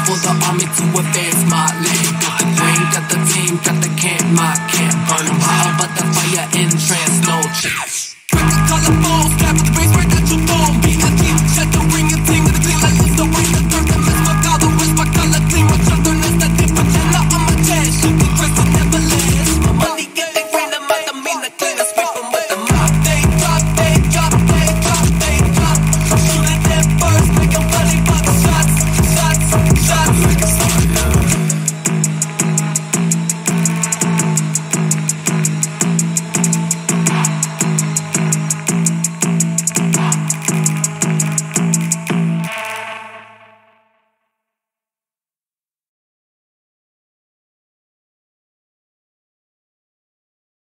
for the army to advance my land. Got the brain, got the team, got the camp, my camp. Burning hot, but the fire in trance, no chance. Color balls.